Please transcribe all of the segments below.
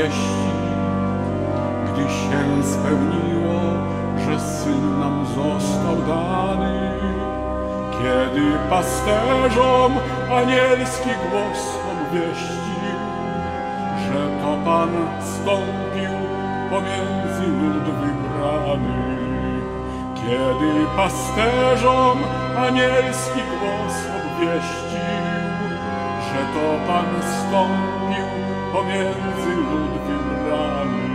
wieści, gdy się spełniło, że Syn nam został dany, kiedy pasterzom anielski głos obwieścił, że to Pan stąpił pomiędzy lud wybrany. Kiedy pasterzom anielski głos obwieścił, że to Pan stąpił pomiędzy lud wybrany.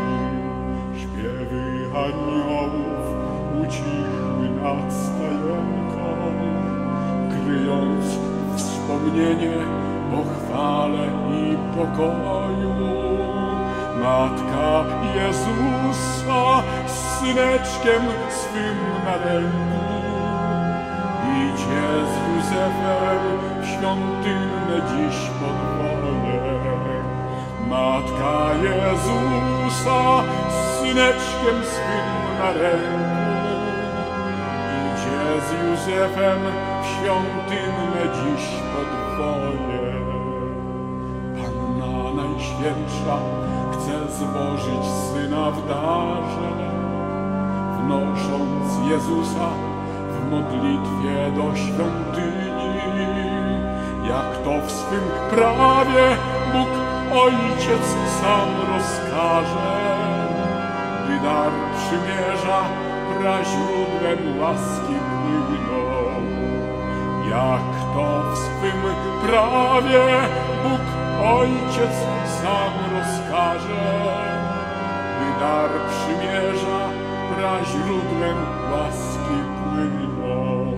Śpiewy aniołów ucichły nad stajenką, kryjąc wspomnienie o chwale i pokoju. Matka Jezusa z Syneczkiem swym na ręku idzie z Józefem w świątynne dziś podwórze. Matka Jezusa z Syneczkiem swym na ręku idzie z Józefem w świątynne dziś podwórze. Panna Najświętsza chce złożyć Syna w darze, wnosząc Jezusa w modlitwie do świątyni. Jak to w swym prawie Bóg Ojciec sam rozkaże, by dar przymierza praźródłem łaski płynął. Jak to w swym prawie Bóg Ojciec sam rozkaże, by dar przymierza praźródłem łaski płynął.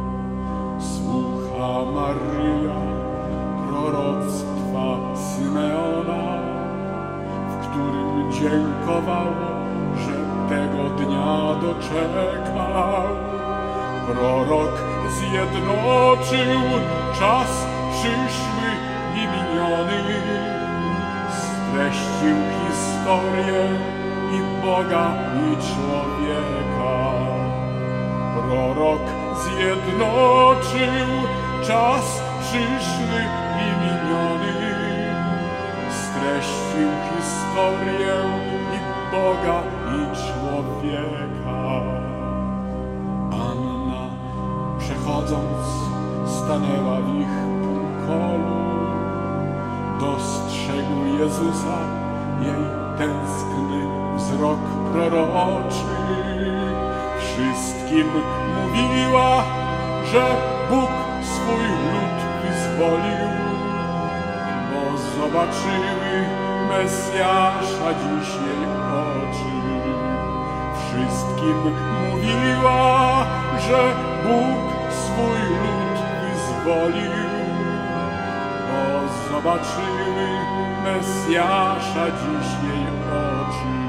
Słucha Maryja proroctwa Symeona, w którym dziękowało, że tego dnia doczekał. Prorok zjednoczył czas przyszły i miniony, streścił historię i Boga i człowieka. Prorok zjednoczył czas przyszły i miniony, streścił historię i Boga i człowieka. Anna, przechodząc, stanęła w ich półkolu. Dostrzegł Jezusa jej tęskny wzrok proroczy. Wszystkim mówiła, że Bóg swój lud wyzwolił, bo zobaczyły Mesjasza dziś jej oczy. Wszystkim mówiła, że Bóg swój lud wyzwolił, bo zobaczyły Mesjasza dziś jej oczy.